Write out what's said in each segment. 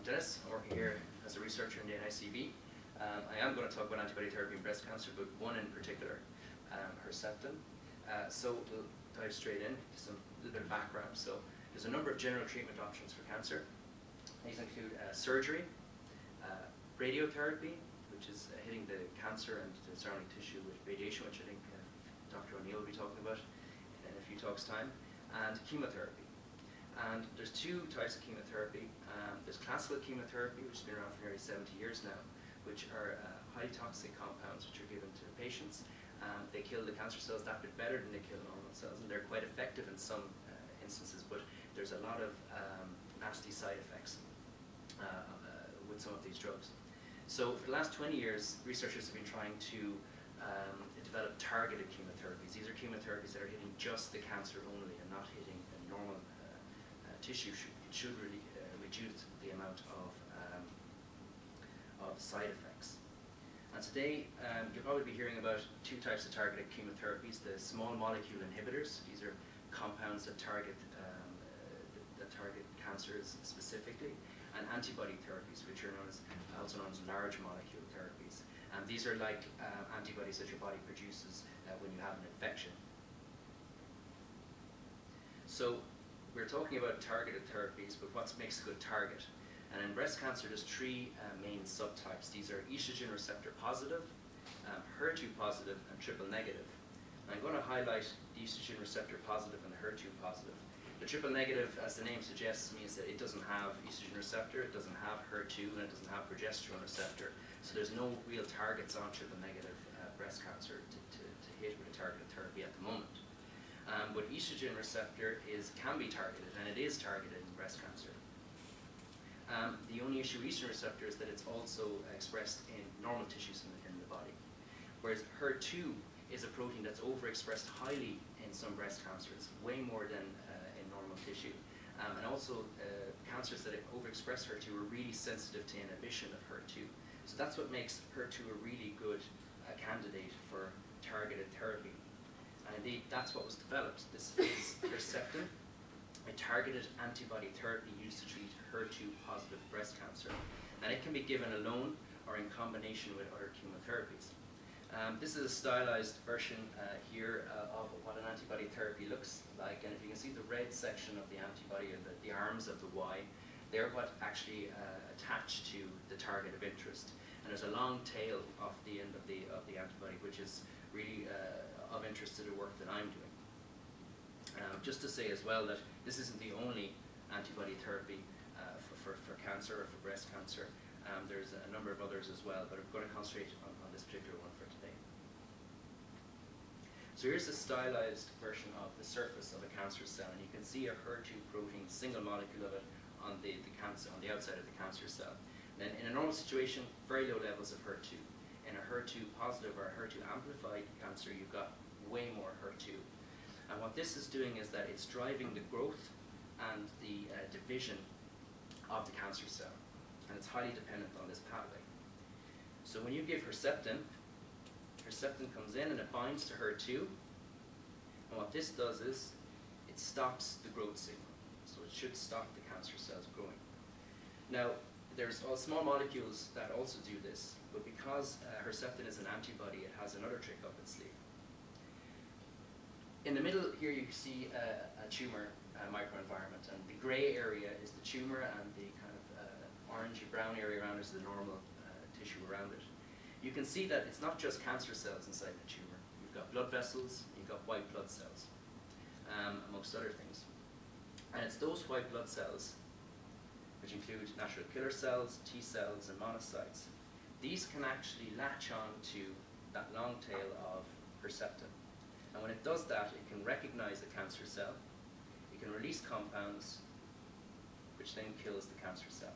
Dennis. I'm working here as a researcher in the NICB. I am going to talk about antibody therapy in breast cancer, but one in particular, Herceptin. So we'll dive straight in to some little bit of background. So there's a number of general treatment options for cancer. These include surgery, radiotherapy, which is hitting the cancer and the surrounding tissue with radiation, which I think Dr. O'Neill will be talking about in a few talks' time, and chemotherapy. And there's two types of chemotherapy. There's classical chemotherapy, which has been around for nearly 70 years now, which are highly toxic compounds which are given to patients. They kill the cancer cells that bit better than they kill normal cells, and they're quite effective in some instances, but there's a lot of nasty side effects with some of these drugs. So for the last 20 years, researchers have been trying to develop targeted chemotherapies. These are chemotherapies that are hitting just the cancer only and not hitting a normal tissue. It should really reduce the amount of side effects. And today, you'll probably be hearing about two types of targeted chemotherapies: the small molecule inhibitors. These are compounds that target cancers specifically, and antibody therapies, which are also known as large molecule therapies. And these are like antibodies that your body produces when you have an infection. So we're talking about targeted therapies, but what makes a good target? And in breast cancer, there's three main subtypes. These are estrogen receptor positive, HER2 positive, and triple negative. And I'm going to highlight the estrogen receptor positive and the HER2 positive. The triple negative, as the name suggests, means that it doesn't have estrogen receptor, it doesn't have HER2, and it doesn't have progesterone receptor. So there's no real targets on triple negative breast cancer to hit with a targeted therapy at the moment. But estrogen receptor can be targeted, and it is targeted in breast cancer. The only issue with estrogen receptor is that it's also expressed in normal tissues in the body. Whereas HER2 is a protein that's overexpressed highly in some breast cancers, way more than in normal tissue. And also, cancers that overexpress HER2 are really sensitive to inhibition of HER2. So that's what makes HER2 a really good candidate for targeted therapy. And indeed, that's what was developed. This is Herceptin, a targeted antibody therapy used to treat HER2 positive breast cancer. And it can be given alone or in combination with other chemotherapies. This is a stylized version here of what an antibody therapy looks like. And if you can see the red section of the antibody, or the arms of the Y, they're what actually attach to the target of interest. And there's a long tail off the end of the antibody, which is really of interest to the work that I'm doing. Just to say as well that this isn't the only antibody therapy for cancer or for breast cancer. There's a number of others as well, but I'm going to concentrate on this particular one for today. So here's a stylized version of the surface of a cancer cell, and you can see a HER2 protein, single molecule of it, on the outside of the cancer cell. Then in a normal situation, very low levels of HER2. In a HER2 positive or a HER2 amplified cancer, you've got way more HER2. And what this is doing is that it's driving the growth and the division of the cancer cell. And it's highly dependent on this pathway. So when you give Herceptin, Herceptin comes in and it binds to HER2. And what this does is it stops the growth signal. So it should stop the cancer cells growing. Now, there's all small molecules that also do this, but because Herceptin is an antibody, it has another trick up its sleeve. In the middle here, you see a tumor microenvironment, and the gray area is the tumor, and the kind of orangey brown area around is the normal tissue around it. You can see that it's not just cancer cells inside the tumor. You've got blood vessels, you've got white blood cells, amongst other things. And it's those white blood cells, which include natural killer cells, T cells, and monocytes. These can actually latch on to that long tail of Herceptin. And when it does that, it can recognize the cancer cell, it can release compounds, which then kills the cancer cell.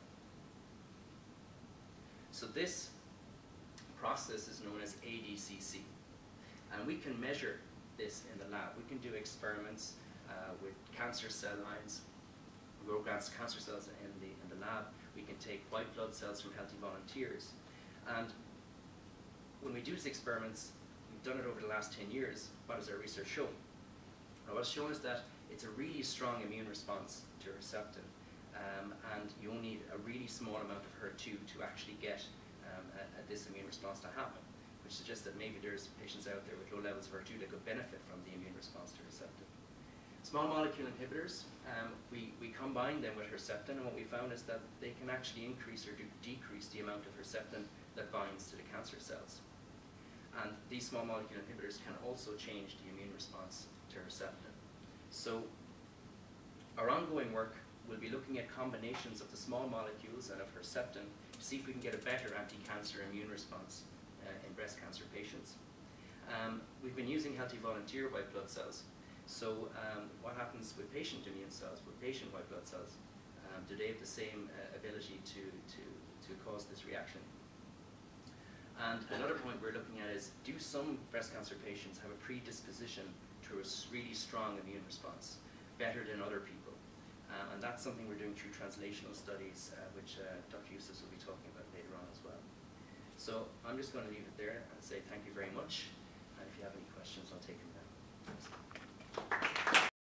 So this process is known as ADCC. And we can measure this in the lab. We can do experiments with cancer cell lines. We grow cancer cells in the lab. We can take white blood cells from healthy volunteers. And when we do these experiments, we've done it over the last 10 years. What has our research shown? Now, what's shown is that it's a really strong immune response to Herceptin. And you only need a really really small amount of HER2 to actually get this immune response to happen, which suggests that maybe there's patients out there with low levels of HER2 that could benefit from the immune response to Herceptin. Small molecule inhibitors, we combine them with Herceptin, and what we found is that they can actually increase or decrease the amount of Herceptin that binds to the cancer cells. And these small molecule inhibitors can also change the immune response to Herceptin. So our ongoing work will be looking at combinations of the small molecules and of Herceptin to see if we can get a better anti-cancer immune response in breast cancer patients. We've been using healthy volunteer white blood cells. So what happens with patient immune cells, with patient white blood cells? Do they have the same ability to cause this reaction? And another point we're looking at is, do some breast cancer patients have a predisposition to a really strong immune response, better than other people? And that's something we're doing through translational studies, which Dr. Eustace will be talking about later on as well. So I'm just going to leave it there and say thank you very much. And if you have any questions,